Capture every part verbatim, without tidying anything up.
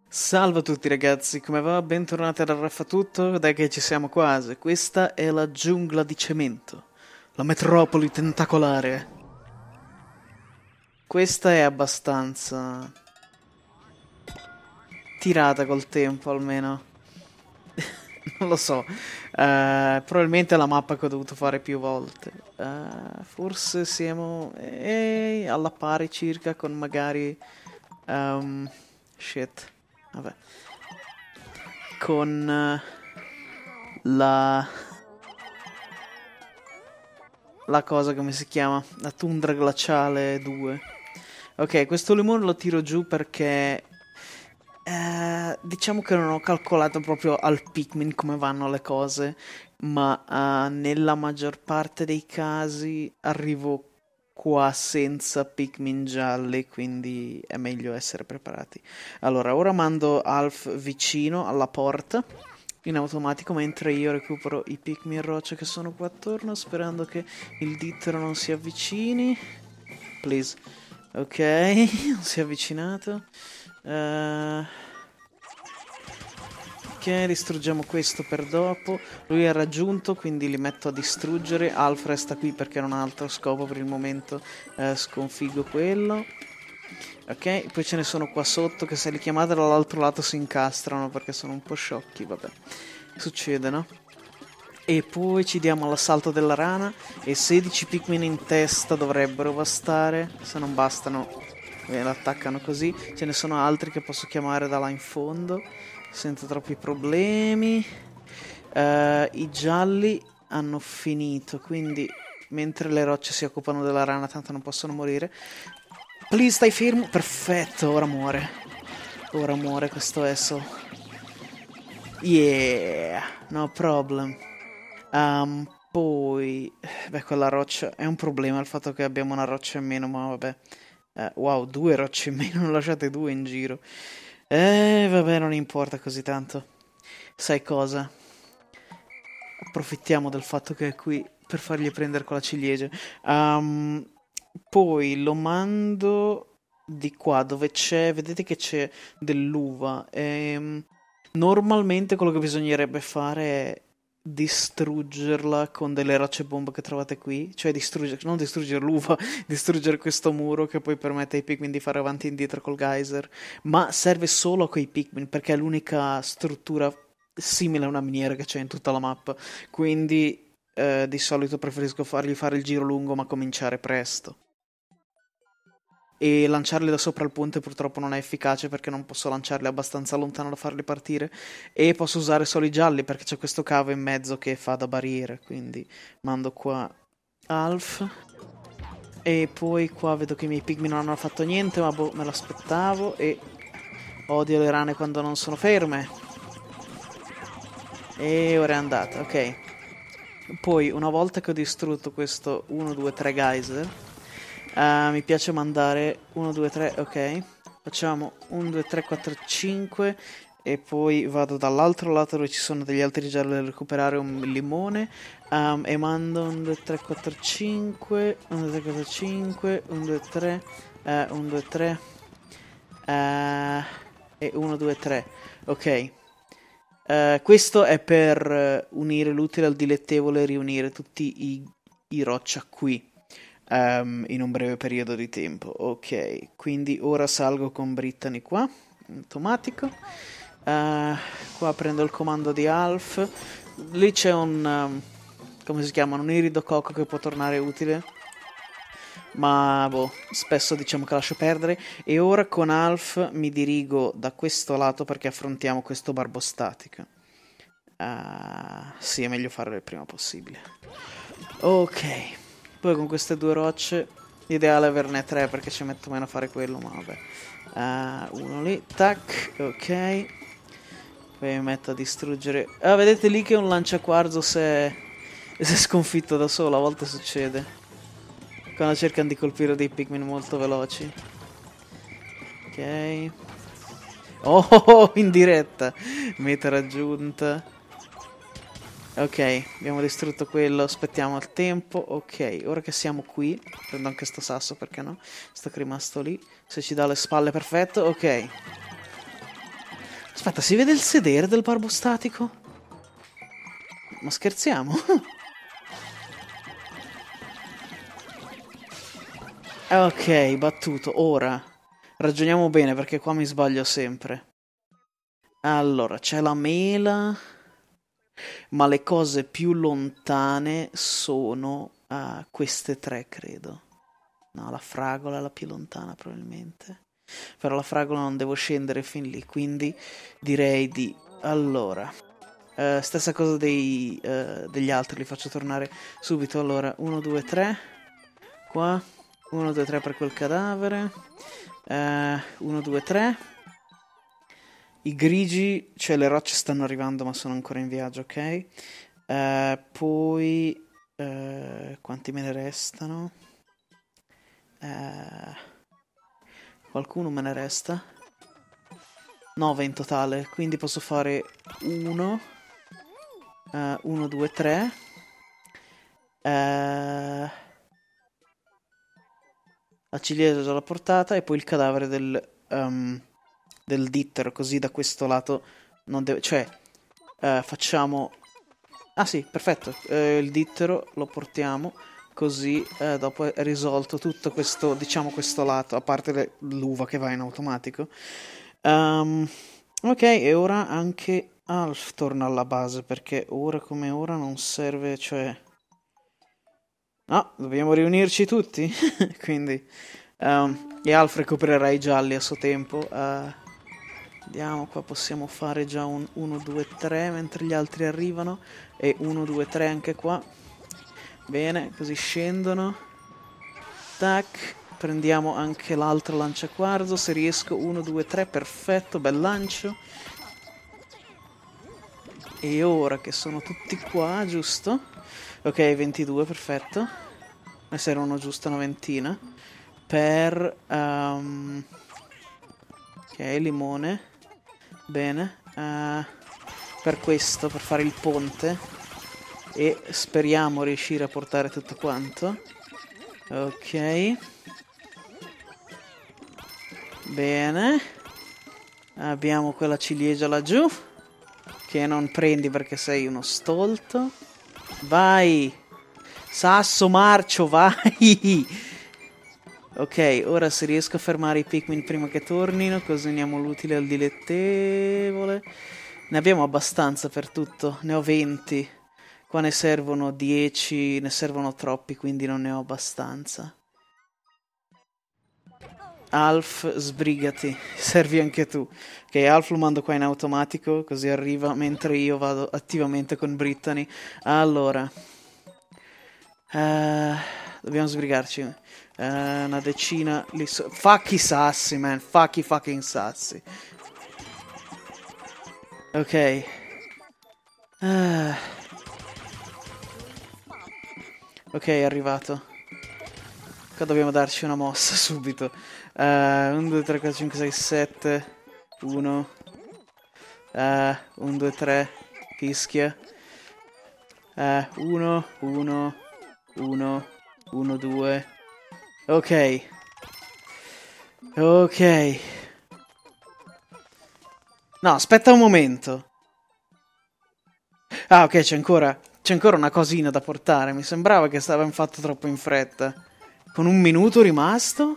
Salve a tutti ragazzi, come va? Bentornati ad Arraffatutto, dai che ci siamo quasi. Questa è la giungla di cemento, la metropoli tentacolare. Questa è abbastanza tirata col tempo almeno. Non lo so, eh, probabilmente è la mappa che ho dovuto fare più volte. Eh, forse siamo eh, alla pari circa con magari... ehm, shit, vabbè. Con eh, la... la cosa come si chiama? La tundra glaciale due. Ok, questo limone lo tiro giù perché eh, diciamo che non ho calcolato proprio al Pikmin come vanno le cose, ma eh, nella maggior parte dei casi arrivo qua senza Pikmin gialli, quindi è meglio essere preparati. Allora, ora mando Alf vicino alla porta in automatico mentre io recupero i Pikmin roccia che sono qua attorno, sperando che il dittero non si avvicini. Please. Ok, non si è avvicinato. Uh, ok, distruggiamo questo per dopo. Lui è raggiunto, quindi li metto a distruggere. Alf resta qui perché non ha altro scopo per il momento. Uh, sconfiggo quello. Ok, poi ce ne sono qua sotto che se li chiamate dall'altro lato si incastrano perché sono un po' sciocchi, vabbè. Succede, no? E poi ci diamo l'assalto della rana e sedici Pikmin in testa dovrebbero bastare, se non bastano eh, l'attaccano così. Ce ne sono altri che posso chiamare da là in fondo senza troppi problemi. Eh, I gialli hanno finito, quindi mentre le rocce si occupano della rana tanto non possono morire. Please stai fermo, perfetto, ora muore. Ora muore questo esso. Yeah, no problem. Um, poi, beh, quella roccia è un problema il fatto che abbiamo una roccia in meno, ma vabbè. Eh, wow, due rocce in meno, non lasciate due in giro. Eh, vabbè, non importa così tanto. Sai cosa? Approfittiamo del fatto che è qui per fargli prendere con la ciliegia. Um, poi lo mando di qua dove c'è, vedete che c'è dell'uva. Ehm, normalmente quello che bisognerebbe fare è distruggerla con delle rocce bomba che trovate qui, cioè distruggere, non distruggere l'uva, distruggere questo muro che poi permette ai Pikmin di fare avanti e indietro col geyser, ma serve solo a quei Pikmin perché è l'unica struttura simile a una miniera che c'è in tutta la mappa, quindi eh, di solito preferisco fargli fare il giro lungo ma cominciare presto. E lanciarli da sopra il ponte purtroppo non è efficace perché non posso lanciarli abbastanza lontano da farli partire e posso usare solo i gialli perché c'è questo cavo in mezzo che fa da barriera, quindi mando qua Alf e poi qua vedo che i miei pigmi non hanno fatto niente, ma boh, me l'aspettavo e odio le rane quando non sono ferme. E ora è andata, ok. Poi una volta che ho distrutto questo uno, due, tre geyser, Uh, mi piace mandare uno, due, tre, ok. Facciamo uno, due, tre, quattro, cinque e poi vado dall'altro lato dove ci sono degli altri gialli a recuperare un limone um, e mando uno, due, tre, quattro, cinque, uno, due, tre, quattro, cinque, uno, due, tre, uh, uno, due, tre uh, e uno, due, tre, ok. Uh, questo è per unire l'utile al dilettevole e riunire tutti i, i roccia qui. Um, in un breve periodo di tempo. Ok, quindi ora salgo con Brittany qua, automatico. Uh, qua prendo il comando di Alf. Lì c'è un... Um, come si chiama? Un irido cocco che può tornare utile. Ma boh, spesso diciamo che lascio perdere. E ora con Alf mi dirigo da questo lato perché affrontiamo questo barbostatico. Uh, sì, è meglio farlo il prima possibile. Ok. Poi con queste due rocce, l'ideale è averne tre perché ci metto meno a fare quello, ma vabbè. Uh, uno lì, tac, ok. Poi mi metto a distruggere... Ah, vedete lì che un lanciaquarzo si è... si è sconfitto da solo, a volte succede. Quando cercano di colpire dei Pikmin molto veloci. Ok. Oh, in diretta! Meta raggiunta. Ok, abbiamo distrutto quello, aspettiamo il tempo. Ok, ora che siamo qui, prendo anche sto sasso, perché no? Sto che è rimasto lì. Se ci dà le spalle, perfetto. Ok. Aspetta, si vede il sedere del barbo statico? Ma scherziamo? Ok, battuto. Ora, ragioniamo bene perché qua mi sbaglio sempre. Allora, c'è la mela, ma le cose più lontane sono uh, queste tre, credo. No, la fragola è la più lontana probabilmente. Però la fragola non devo scendere fin lì, quindi direi di... Allora, uh, stessa cosa dei, uh, degli altri, li faccio tornare subito. Allora, uno, due, tre, qua, uno, due, tre per quel cadavere, uno, due, tre. I grigi, cioè le rocce stanno arrivando ma sono ancora in viaggio, ok? Uh, poi, uh, quanti me ne restano? Uh, qualcuno me ne resta? nove in totale, quindi posso fare uno, uno, due, tre. La ciliegia già l'ho portata e poi il cadavere del, um, del dittero, così da questo lato non deve... Cioè, uh, facciamo... Ah sì, perfetto, uh, il dittero lo portiamo, così uh, dopo è risolto tutto questo, diciamo, questo lato, a parte l'uva che va in automatico. Um, ok, e ora anche Alf torna alla base, perché ora come ora non serve, cioè... No, dobbiamo riunirci tutti, quindi... Um, e Alf recupererà i gialli a suo tempo. Uh, andiamo, qua possiamo fare già un uno, due, tre mentre gli altri arrivano. E uno, due, tre anche qua. Bene, così scendono. Tac. Prendiamo anche l'altro lanciaquarzo, se riesco. uno, due, tre, perfetto, bel lancio. E ora che sono tutti qua, giusto? Ok, ventidue, perfetto. Ne servono giusto una ventina. Per... Um... Ok, limone. Bene. Uh, per questo, per fare il ponte. E speriamo riuscire a portare tutto quanto. Ok. Bene. Abbiamo quella ciliegia laggiù. Che non prendi perché sei uno stolto. Vai. Sasso marcio, vai. Ok, ora se riesco a fermare i Pikmin prima che tornino, così uniamo l'utile al dilettevole. Ne abbiamo abbastanza per tutto, ne ho venti. Qua ne servono dieci, ne servono troppi, quindi non ne ho abbastanza. Alf, sbrigati, servi anche tu. Ok, Alf lo mando qua in automatico, così arriva, mentre io vado attivamente con Brittany. Allora, uh, dobbiamo sbrigarci. Uh, una decina lì so- Fuck i sassi, man, fuck i fucking sassi. Ok. Uh. Ok, è arrivato. Qua dobbiamo darci una mossa subito. uno, due, tre, quattro, cinque, sei, sette. uno. uno, due, tre. Fischia. uno, uno, uno, uno, due. Ok. Ok. No, aspetta un momento. Ah, ok, c'è ancora... C'è ancora una cosina da portare. Mi sembrava che stavamo fatto troppo in fretta. Con un minuto rimasto?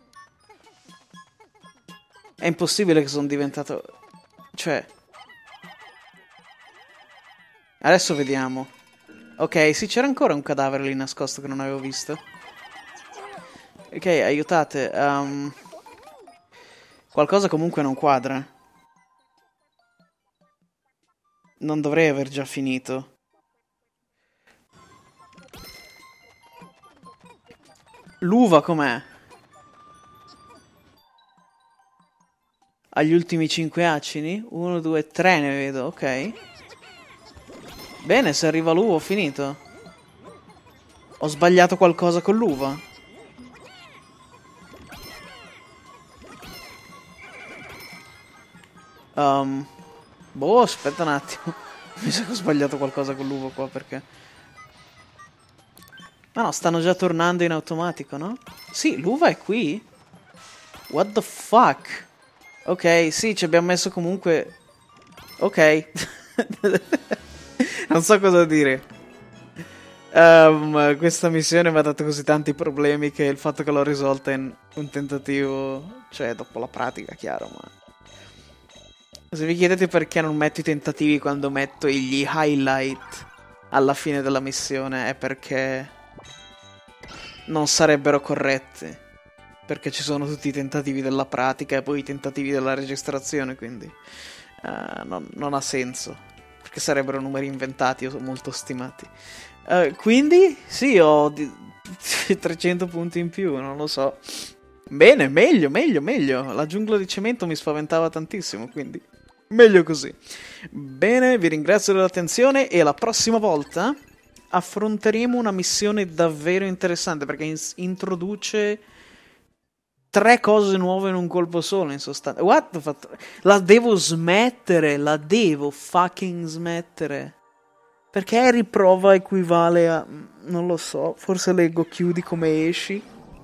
È impossibile che sono diventato... Cioè... Adesso vediamo. Ok, sì, c'era ancora un cadavere lì nascosto che non avevo visto. Ok, aiutate. Um... Qualcosa comunque non quadra. Non dovrei aver già finito. L'uva com'è? Agli ultimi cinque acini? uno, due, tre ne vedo, ok. Bene, se arriva l'uva ho finito. Ho sbagliato qualcosa con l'uva? Um, boh, aspetta un attimo. Mi sa che ho sbagliato qualcosa con l'uva qua, perché... Ma no, stanno già tornando in automatico, no? Sì, l'uva è qui. What the fuck? Ok, sì, ci abbiamo messo comunque Ok. Non so cosa dire. Um, questa missione mi ha dato così tanti problemi che il fatto che l'ho risolta in un tentativo, cioè dopo la pratica, chiaro, ma se vi chiedete perché non metto i tentativi quando metto gli highlight alla fine della missione è perché non sarebbero corretti, perché ci sono tutti i tentativi della pratica e poi i tentativi della registrazione, quindi uh, non, non ha senso, perché sarebbero numeri inventati o molto stimati. Uh, quindi, sì, ho di- trecento punti in più, non lo so. Bene, meglio, meglio, meglio. La giungla di cemento mi spaventava tantissimo, quindi meglio così. Bene, vi ringrazio dell'attenzione e la prossima volta affronteremo una missione davvero interessante perché ins- introduce tre cose nuove in un colpo solo, in sostanza. What the fuck? La devo smettere, la devo fucking smettere. Perché Harry prova equivale a... non lo so, forse leggo chiudi come esci.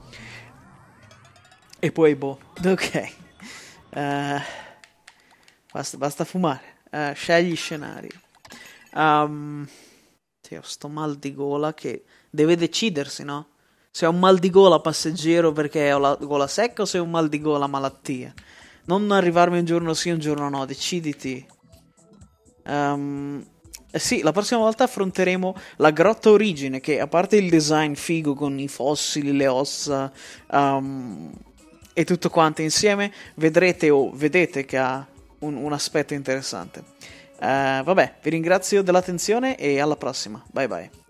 E poi boh, ok. Uh, basta, basta fumare. Uh, scegli scenari. Um, sì, ho sto mal di gola che deve decidersi, no? Se ho un mal di gola passeggero perché ho la gola secca o se ho un mal di gola malattia. Non arrivarmi un giorno sì, un giorno no, deciditi. Um, eh sì, la prossima volta affronteremo la grotta origine, che a parte il design figo con i fossili, le ossa um, e tutto quanto insieme, vedrete o vedete che ha un, un aspetto interessante. Uh, vabbè, vi ringrazio dell'attenzione e alla prossima. Bye bye.